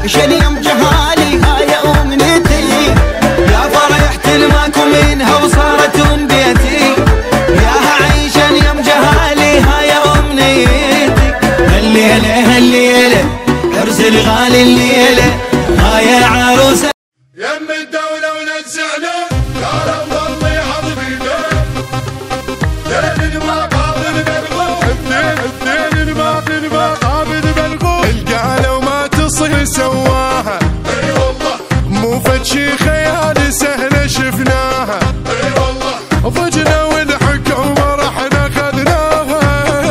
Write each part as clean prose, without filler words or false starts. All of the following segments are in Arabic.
عايشة يوم جهالي هاي أمنيتي، يا فرحت الماكو منها وصارت أم بيتي، ياها عايشة يوم جهالي هاي أمنيتي. هالليلة هالليلة عرس الغالي الليلة هاي عروسة يم الدولة ونزعنا قالوا ظلي حضبينا اثنين ما قابل بالغوث اثنين ما قابل بالغوث القالة وما تصير سواها اي والله مو فد شي خيال سهلة شفناها اي والله ضجنا والحكومة رحنا خذناها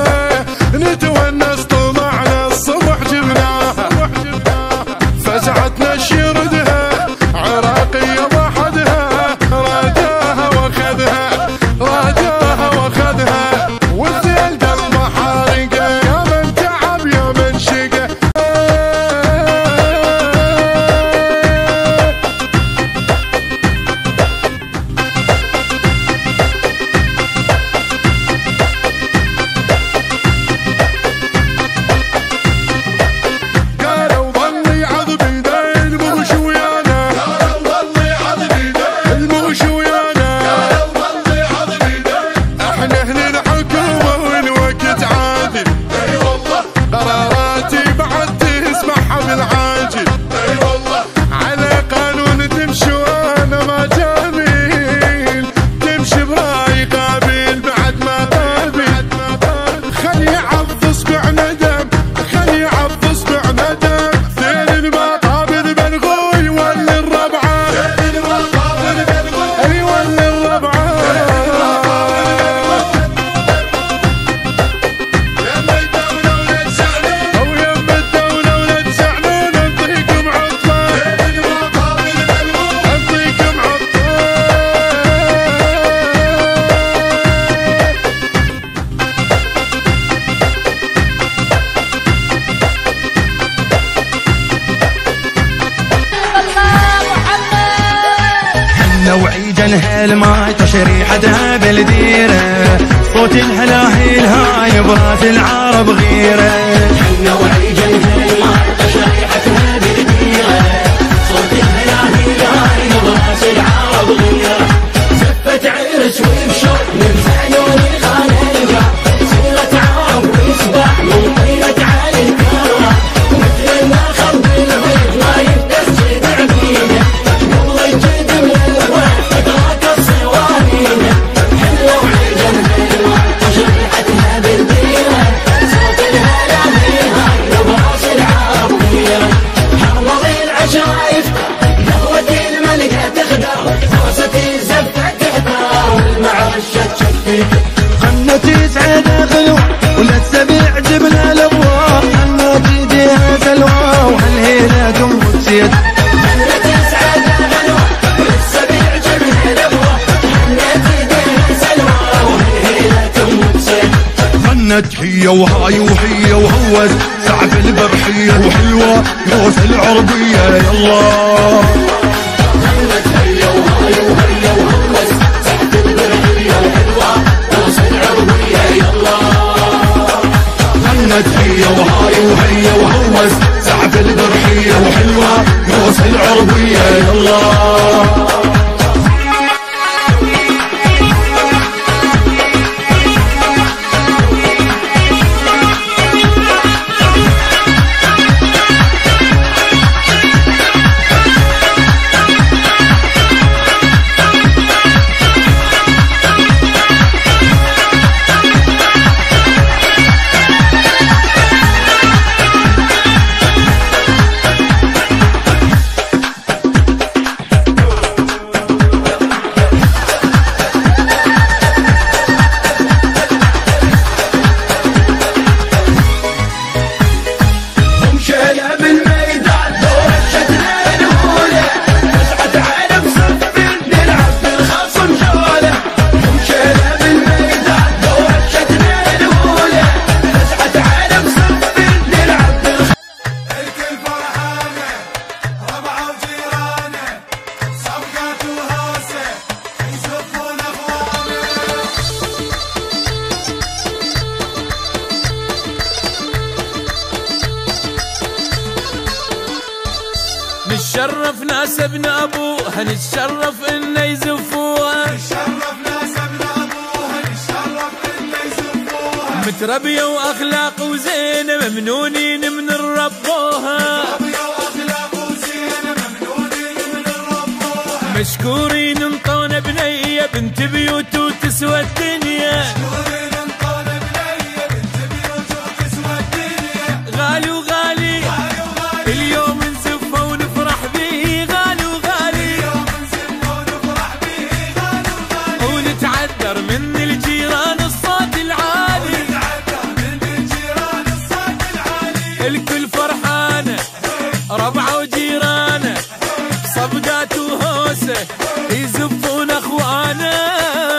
نتونس طلعنا الصبح جبناها فزعتنا شردها عراقية وحدها راجاها واخذها والذيل قلب حارقة يا من تعب يا من شقى قالوا ظلي عذب يدين مش ويانا الموش ويانا احنا اهل الحكومة والوقت عادل اي والله قراراتي بعد تسمعها بالعاجل اي والله على قانون تمشي وانا ما جميل تمشي براي قابل بعد ما قابل خلي يعض اصبع ندم اثنين ما قابل بالغوي ولا الربعة اي ولا الربعة يم الدولة ونزعنا نعطيكم عطلة نعطيكم عطلة حنا وعيدا هالماي تشريحتها بالديرة، صوت الهلاهيل هاي براس العرب غيرة. حنا وعيدا هالماي تشريحتها بالديرة، صوت الهلاهيل هاي براس العرب غيرة. زفت عرس وبشوق من عيون الخليجة، سيرة عرب ويسبح من طيلة على الكرة، مثل النخل بالبيت ما يتسجد عبيده، والله يجد من الوقت تترك الصوانينه. حلوة وعيدا هالماي تشريحتها بالديرة، صوت الهلاهيل هاي براس العرب غيرة. حرض العشايف قهوة الملكة تخدر، فرصة الزفة تحتار والمعرشة تشفي. غنت يسعد غلوة ولا السبيع جبنا الابواب، غنت ايديها سلوى وهالهيلة دم وتسيد. غنت يسعد غلوة ولا السبيع جبنا الابواب، غنت ايديها سلوى وهالهيلة دم وتسيد. غنت هي وهاي وهي وهوز سعف البرحية وحلوة يوس العربية يلا. غنت هي وهاي وهوز سعف البرحية وحلوة يوس العربية يلا. غنت هي وهاي وهوز سعف البرحية وحلوة يوس العربية يلا. نتشرف ناس ابن ابوها، نتشرف انه يزفوها، نتشرف ناس ابن ابوها، نتشرف انه يزفوها. متربية واخلاق وزينة ممنونين من ربوها، متربية واخلاق وزينة ممنونين من ربوها. مشكورين انطونا بنية بنت بيوت وتسوى الدنيا، مشكورين انطونا بنية بنت بيوت وتسوى الدنيا. غالي وغالي غالي وغالي اليوم نزفه ونفرح به، غالي وغالي اليوم نزفه ونفرح به، غالي وغالي ونتعذر من الجيران الصوت العالي، ونتعذر من الجيران الصوت العالي. الكل فرحانة ربعه وجيرانه، صفقات وهوسه يزفون اخوانه.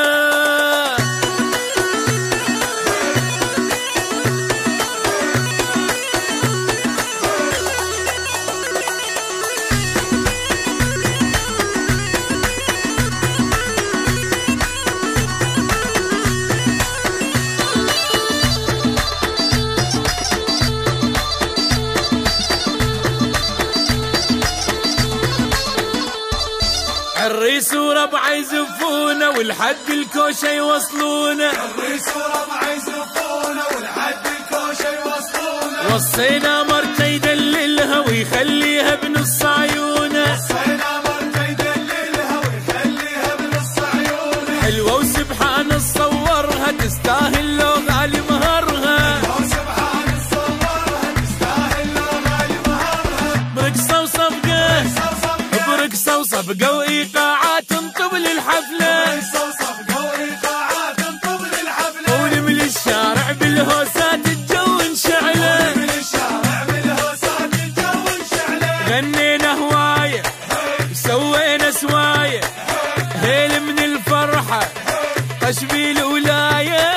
الريس وربعه يزفونه والحد الكوشه يوصلونه، الريس وربعه يزفونه والحد الكوشه يوصلونه. وصينا مرته يدللها ويخليها بنص عيونه، وصينا مرته يدللها ويخليها بنص عيونه. حلوه وسبحان تصورها تستاهل لو غالي مهرها، وسبحان تصورها تستاهل لو غالي مهرها. برقصه وصفقه برقصه وصفقه وايقاعات تنطب للحفله، ونملي الشارع بالهوسات الجو انشعله، غنينا هوايه سوينا سوايه، هيل من الفرحه قشبي الولايه.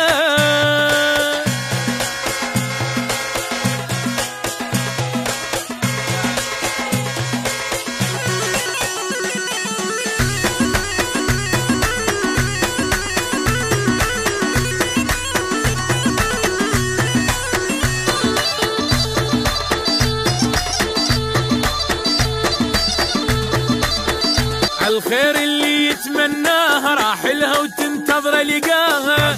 الخير اللي يتمناها راح لها وتنتظر لقاها،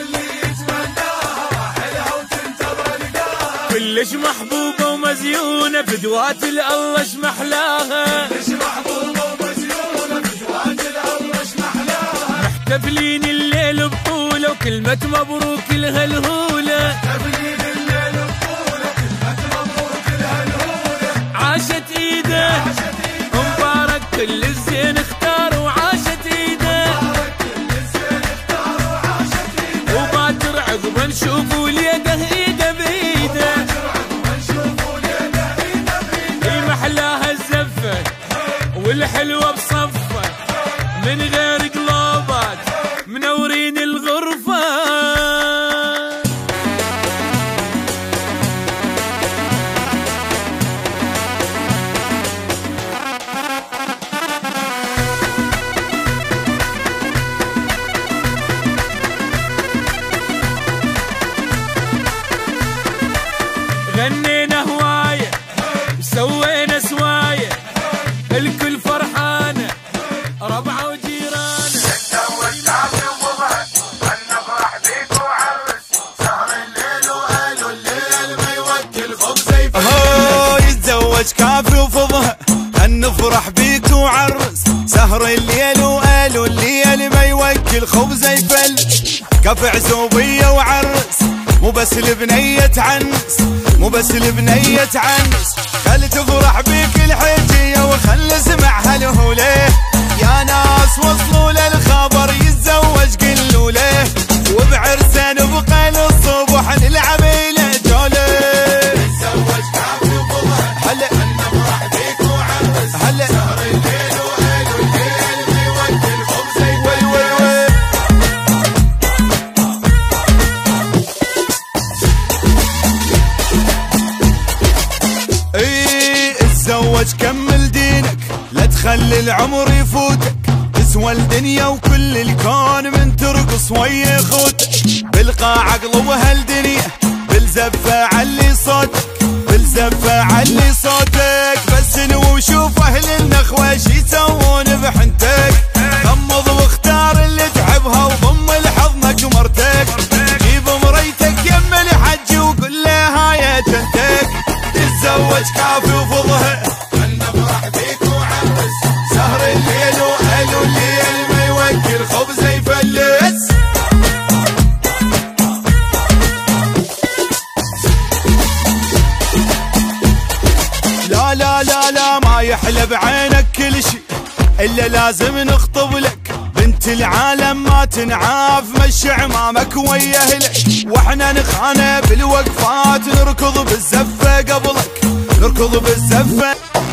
كلش محبوبة ومزيونة بدوات الله شمحلاها، محتفلين الليل بطولة وكلمة مبروك لها الهولة، عاشت ايده مبارك كل الزين اختار وعاشت ايده، وباكر عقبه نشوفوا اليده ايده بايده، اي محلاها الزفه والحلوه بصفه من غير قلوبات منورين الغرفه. غنينا هوايه سوينا سوايه، الكل فرحانه ربعه وجيرانه. تزوج تعبي وضحك هنفرح بيك وعرس، سهر الليل وقالوا الليل ما يوكل خبز يتزوج كافي وفضها هنفرح بيك وعرس، سهر الليل وقالوا الليل ما يوكل خبز يفل، كف عزوبيه وعرس مو بس البنيه تعنس، مو بس البنيه تعنس، خل تفرح بيك الحجيه وخل اسمعها الهوليه، يا ناس وصلوا للخبر يتزوج قلوا ليه، وبعرسه نبقى للصبح نلعب له جوله. تزوج كافي وفضها هلا هنفرح بيك وعرس، هلا سهر الليل وقالوا الليل ما يوكل خبز وي وي وي. اتزوج كمل دينك لا تخلي العمر يفوتك، تسوى الدنيا وكل الكون من ترقص ويا خوتك، بالقاع اقلبها الدنيا بالزفه علي صوتك، بالزفه علي صوتك، بس وشوف اهل النخوة شي يسوون بحنتك. غمض واختار اللي تحبها وضم لحضنك مرتك. جيب مريتك يم الحج وقل لها يا جنتك. تتزوج كافي وفضها نفرح فيك وعرس. سهر الليل واهل الليل ما يوكل خبز يفلس. لا لا لا لا ما يحلى بعينك كل شي إلا لازم نخطب لك. بنت العالم ما تنعاف مشي عمامك ويا اهلك. واحنا نخانه بالوقفات نركض بالزفة قبلك. نركض بالزفة.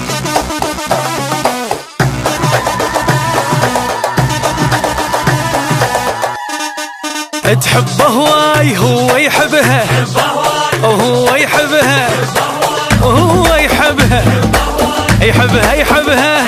تحبه هواي هو يحبها وهو يحبها وهو يحبها يحبها يحبها.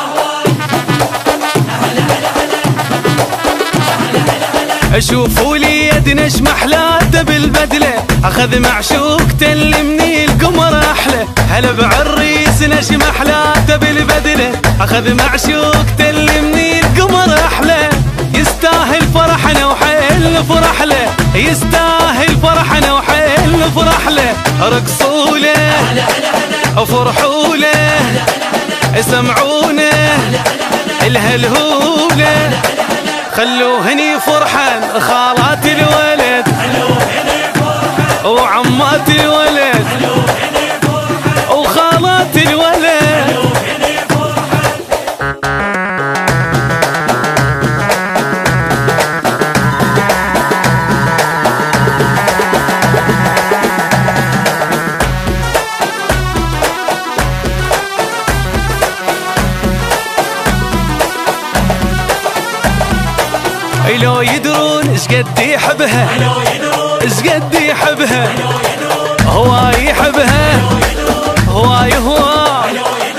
شوفوا لي يدنا شمحلاته بالبدله. اخذ معشوقته اللي مني القمر احلى. هلا بعريسنا شمحلاته بالبدله. اخذ معشوقته اللي مني القمر احلى. يستاهل فرحنا وحيل نفرح له. يستاهل فرحنا وحيل نفرح له. رقصوا له وفرحوا له. اسمعونا الهلهوله. خلوهني فرحان خالات الولد وعمات الولد وخالات الولد. لو يدرون ايش قد يحبها ايش قد يحبها. هواي يحبها هواي هواي.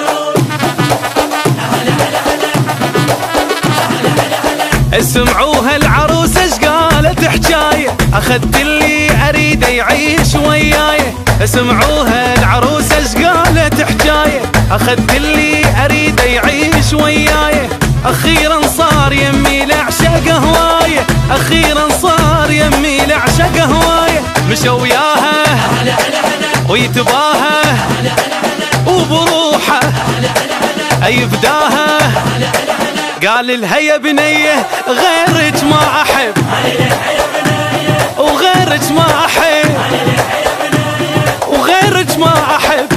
اسمعوها العروسة ايش قالت حجاية. اخذت اللي اريده يعيش وياي. اسمعوها العروسة ايش قالت حجاية. اخذت اللي اريده يعيش وياي. اخيرا صار يمي لعشق هوايه. اخيرا صار يمي لعشق هوايه. مشى وياها ويتباها وبروحه يفداها. قال لها يا بنيه غيرك ما احب وغيرك ما احب وغيرك ما احب.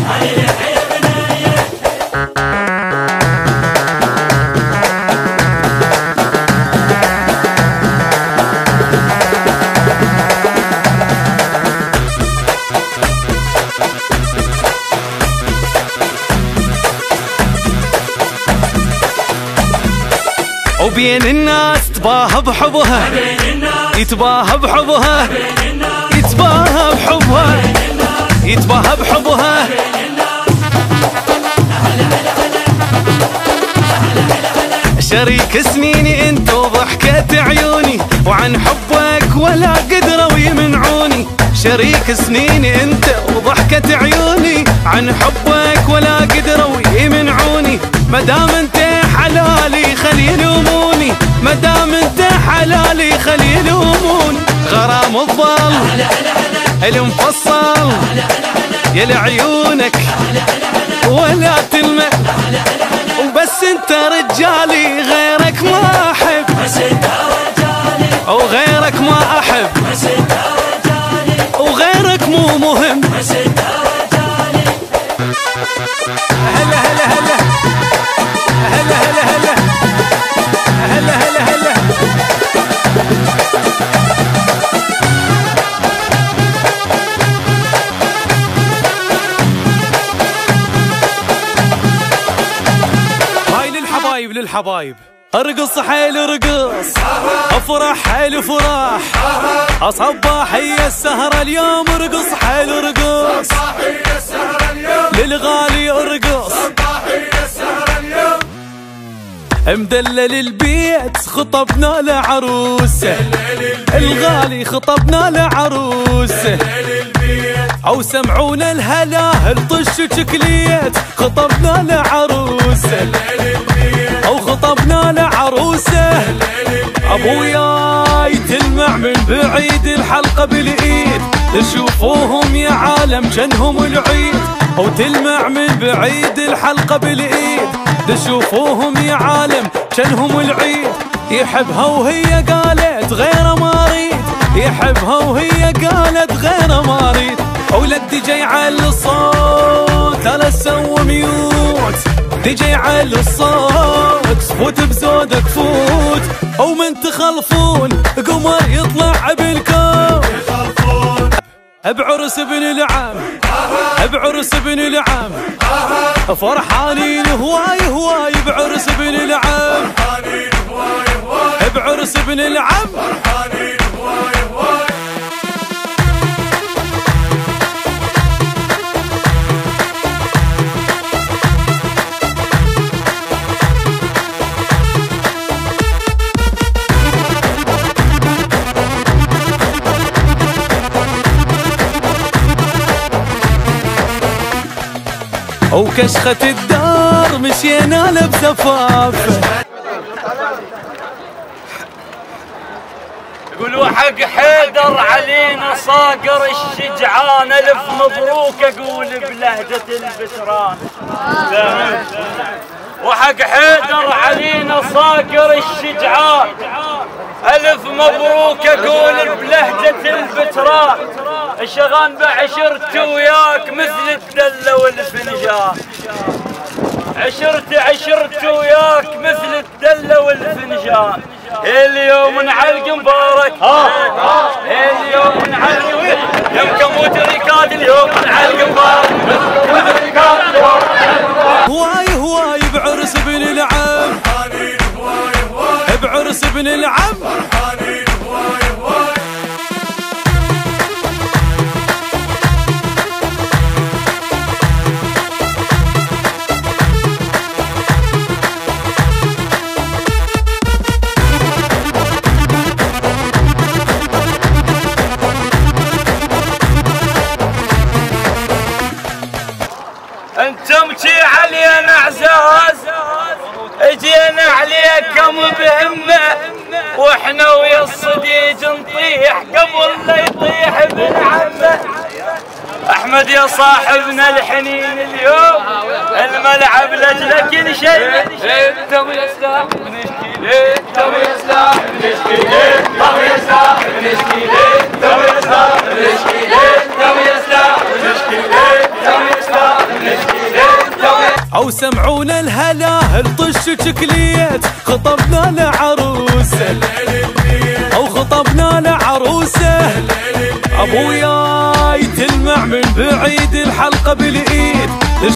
وبين الناس تباهى بحبها. يتباهى بحبها يتباهى بحبها يتباهى بحبها. شريك سنيني انت وضحكة عيوني. وعن حبك ولا قدروا يمنعوني. شريك سنيني انت وضحكة عيوني. عن حبك ولا قدروا يمنعوني. مدام انت حلالي خلي يلوموني. مدام انت حلالي خلي يلوموني. غرام الظل المفصل يا لعيونك ولا تلمع. وبس انت رجالي غيرك ما احب وغيرك ما احب وغيرك مو مهم. هلا هلا هلا هلا هلا هلا هلا هلا هلا. هاي للحبايب للحبايب. ارقص حيل ارقص افرح حيل فرح. اصبح هي السهرة اليوم. ارقص حيل ارقص للغالي ارقص. مدلل البيت خطبنا لعروسه. الغالي خطبنا لعروسه. او سمعونا الهلاهل طش شكليات خطبنا لعروسه او خطبنا لعروسه ابوياي تلمع من بعيد الحلقه بالايد تشوفوهم يا عالم جنهم العيد او تلمع من بعيد الحلقه بالايد تشوفوهم يا عالم جنهم العيد يحبها وهي قالت غير ما اريد يحبها وهي قالت غير ما اريد ولد دي على الصوت لا تسوي ميوت دي على الصوت فوت بزودك فوت او من تخلفون قمر يطلع بالكون بعرس ابن العم بعرس ابن العم فرحانين هواي هواي بعرس ابن العم بعرس ابن العم وكشخة الدار مشينا له بزفاف قولوا حق حيدر علينا صاقر الشجعان الف مبروك اقول بلهجة البتران وحق حيدر علينا صاقر الشجعان الف مبروك اقول بلهجة البتران الشغان بعشرت وياك مثل الدلة والفنجان عشرت وياك مثل الدلة والفنجان اليوم نعلق مبارك اليوم نعلق يوم كموت ركاد اليوم نعلق مبارك هواي هواي بعرس ابن العم بعرس ابن العم انتم تي علينا عزاز اجينا عليكم بهمه واحنا ويا الصديق نطيح قبل لا يطيح ابن عمه احمد يا صاحبنا الحنين اليوم الملعب لاجل كل شيء انت ويا سلاح بنشكي انت ويا سلاح بنشكي انت ويا سلاح بنشكي انت ويا سلاح بنشكي انت ويا سلاح بنشكي انت ويا سلاح بنشكي او سمعونا الهلاهل طش شكليات خطبنا لعروسه او خطبنا لعروسه ابوياي تلمع من بعيد الحلقه بالايد